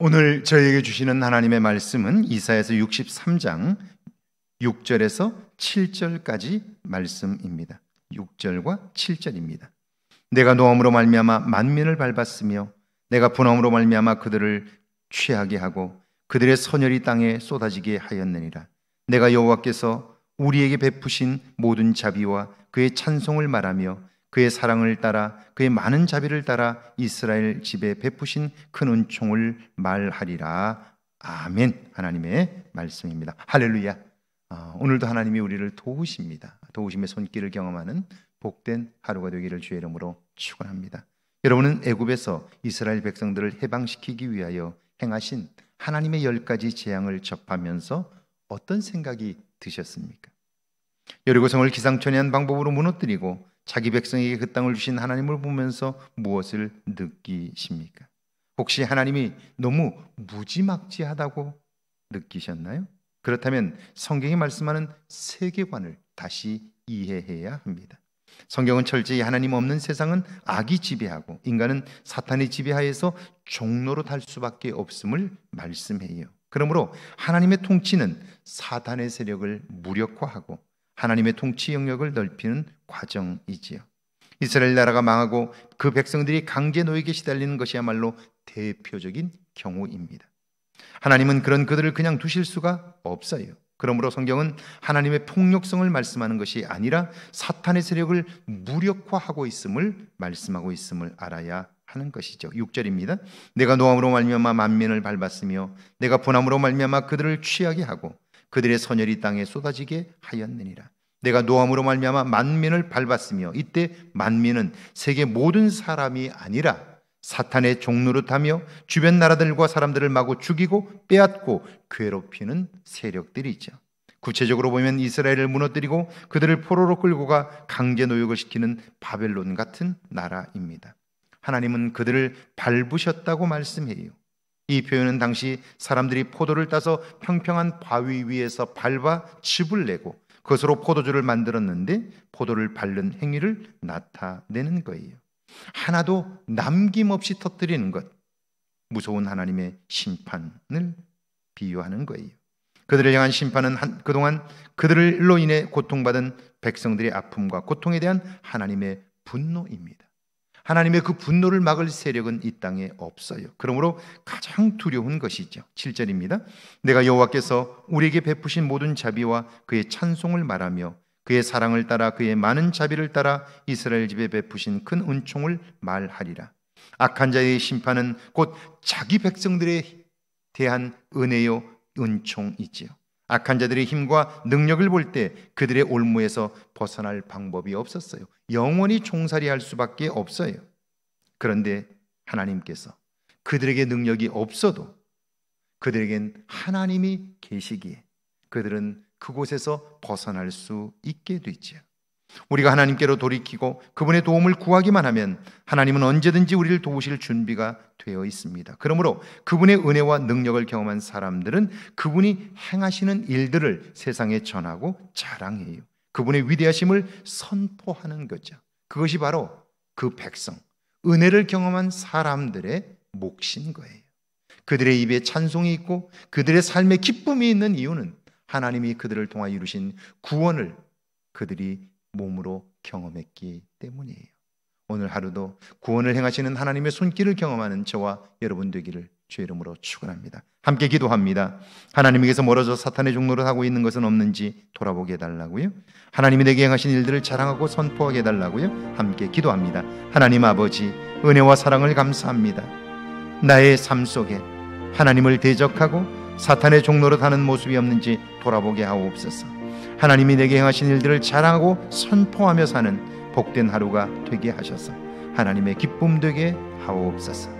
오늘 저희에게 주시는 하나님의 말씀은 이사야서 63장 6절에서 7절까지 말씀입니다. 6절과 7절입니다. 내가 노함으로 말미암아 만민을 밟았으며 내가 분함으로 말미암아 그들을 취하게 하고 그들의 선혈이 땅에 쏟아지게 하였느니라. 내가 여호와께서 우리에게 베푸신 모든 자비와 그의 찬송을 말하며 그의 사랑을 따라 그의 많은 자비를 따라 이스라엘 집에 베푸신 큰 은총을 말하리라. 아멘. 하나님의 말씀입니다. 할렐루야. 오늘도 하나님이 우리를 도우십니다. 도우심의 손길을 경험하는 복된 하루가 되기를 주의 이름으로 축원합니다. 여러분은 애굽에서 이스라엘 백성들을 해방시키기 위하여 행하신 하나님의 10가지 재앙을 접하면서 어떤 생각이 드셨습니까? 여리고성을 기상천외한 방법으로 무너뜨리고 자기 백성에게 그 땅을 주신 하나님을 보면서 무엇을 느끼십니까? 혹시 하나님이 너무 무지막지하다고 느끼셨나요? 그렇다면 성경이 말씀하는 세계관을 다시 이해해야 합니다. 성경은 철저히 하나님 없는 세상은 악이 지배하고 인간은 사탄의 지배하에서 종로로 달 수밖에 없음을 말씀해요. 그러므로 하나님의 통치는 사탄의 세력을 무력화하고 하나님의 통치 영역을 넓히는 과정이지요. 이스라엘 나라가 망하고 그 백성들이 강제 노예에 시달리는 것이야말로 대표적인 경우입니다. 하나님은 그런 그들을 그냥 두실 수가 없어요. 그러므로 성경은 하나님의 폭력성을 말씀하는 것이 아니라 사탄의 세력을 무력화하고 있음을 말씀하고 있음을 알아야 하는 것이죠. 6절입니다. 내가 노함으로 말미암아 만민을 밟았으며 내가 분함으로 말미암아 그들을 취하게 하고 그들의 선혈이 땅에 쏟아지게 하였느니라. 내가 노함으로 말미암아 만민을 밟았으며, 이때 만민은 세계 모든 사람이 아니라 사탄의 종노릇하며 주변 나라들과 사람들을 마구 죽이고 빼앗고 괴롭히는 세력들이죠. 구체적으로 보면 이스라엘을 무너뜨리고 그들을 포로로 끌고 가 강제 노역을 시키는 바벨론 같은 나라입니다. 하나님은 그들을 밟으셨다고 말씀해요. 이 표현은 당시 사람들이 포도를 따서 평평한 바위 위에서 밟아 즙을 내고 그것으로 포도주를 만들었는데 포도를 밟는 행위를 나타내는 거예요. 하나도 남김없이 터뜨리는 것, 무서운 하나님의 심판을 비유하는 거예요. 그들을 향한 심판은 그동안 그들로 인해 고통받은 백성들의 아픔과 고통에 대한 하나님의 분노입니다. 하나님의 그 분노를 막을 세력은 이 땅에 없어요. 그러므로 가장 두려운 것이죠. 7절입니다. 내가 여호와께서 우리에게 베푸신 모든 자비와 그의 찬송을 말하며 그의 사랑을 따라 그의 많은 자비를 따라 이스라엘 집에 베푸신 큰 은총을 말하리라. 악한 자의 심판은 곧 자기 백성들에 대한 은혜요 은총이지요. 악한 자들의 힘과 능력을 볼 때 그들의 올무에서 벗어날 방법이 없었어요. 영원히 종살이할 수밖에 없어요. 그런데 하나님께서 그들에게 능력이 없어도 그들에겐 하나님이 계시기에 그들은 그곳에서 벗어날 수 있게 되죠. 우리가 하나님께로 돌이키고 그분의 도움을 구하기만 하면 하나님은 언제든지 우리를 도우실 준비가 되어 있습니다. 그러므로 그분의 은혜와 능력을 경험한 사람들은 그분이 행하시는 일들을 세상에 전하고 자랑해요. 그분의 위대하심을 선포하는 거죠. 그것이 바로 그 백성, 은혜를 경험한 사람들의 몫인 거예요. 그들의 입에 찬송이 있고 그들의 삶에 기쁨이 있는 이유는 하나님이 그들을 통하여 이루신 구원을 그들이 몸으로 경험했기 때문이에요. 오늘 하루도 구원을 행하시는 하나님의 손길을 경험하는 저와 여러분 되기를 주의 이름으로 축원합니다. 함께 기도합니다. 하나님에게서 멀어져 사탄의 종노릇 하고 있는 것은 없는지 돌아보게 해달라고요. 하나님이 내게 행하신 일들을 자랑하고 선포하게 해달라고요. 함께 기도합니다. 하나님 아버지, 은혜와 사랑을 감사합니다. 나의 삶 속에 하나님을 대적하고 사탄의 종노릇 하는 모습이 없는지 돌아보게 하옵소서. 하나님이 내게 행하신 일들을 자랑하고 선포하며 사는 복된 하루가 되게 하셔서 하나님의 기쁨 되게 하옵소서.